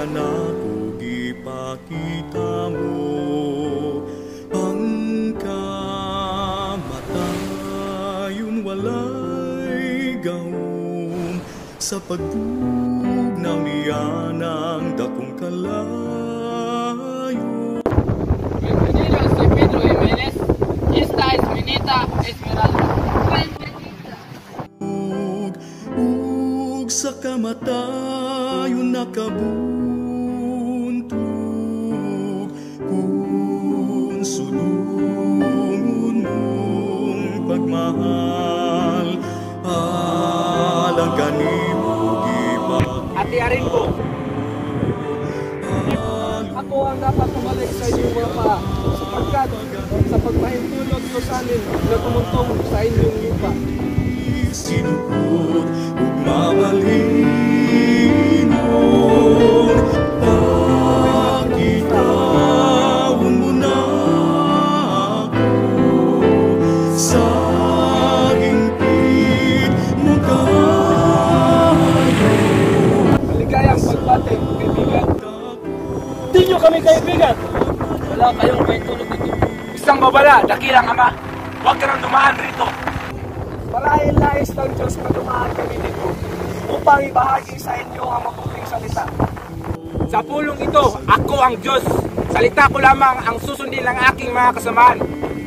kanako gipakita mo ang kamatayon walay gahom sa pagtugnaw niya ng dakong kalayo. Bienvenido, soy Pedro Jiménez. Esta es mi nieta Esmeralda. Ug sa kamatayon nakabuntog kung sulungon mong pagmahal alang kanimo gipag. Atiyarin ko. Ako ang dapat bumalik sa inyong mga paa, sapagkat sa pagpahintulot ko sa amin na tumuntong sa inyong lupa. Sinugod ug mabalinon pakitawon mo na ako sa hingpit mo kayo. Maligayang pagbati, kaibigan. Hindi nyo kami kaibigan. Wala kayong pahintulot dito. Isang babala, dakilang ama. Huwag ka nang dumaan rito. Marahil-nais ng Diyos na dumaan kami dito upang ibahagi sa inyo ang mabuting salita. Sa pulong ito, ako ang Diyos. Salita ko lamang ang susundin ng aking mga kasamaan.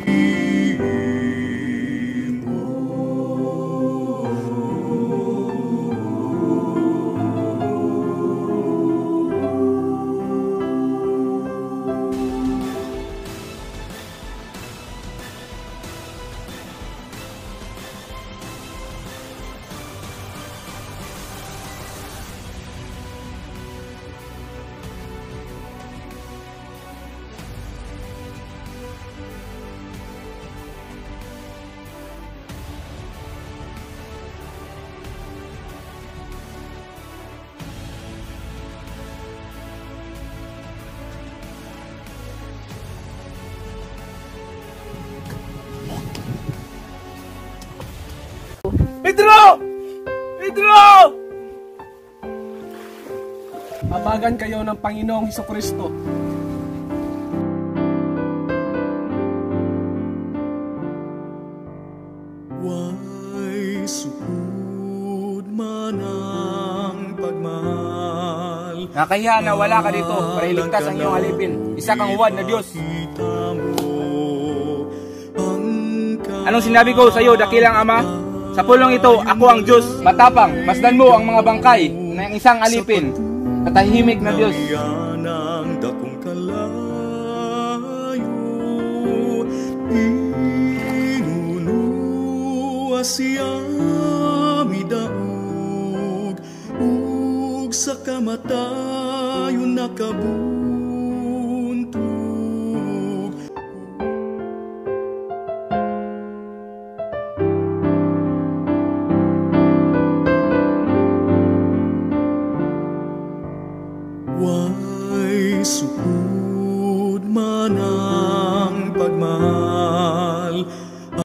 Pedro! Pedro! Abagan kayo ng Panginoong Hesukristo. Way sukod man ang pagmahal. Nakahiya na wala ka dito para iligtas ang iyong alipin. Isa kang huwad na Diyos. Anong sinabi ko sa iyo, dakilang ama? Sa pulong ito, ako ang Diyos. Matapang, masdan mo ang mga bangkay ng isang alipin. Katahimik na Diyos. Ng dakong kalayo, inunua siya midaog, ug sa kamatayon nakabuo.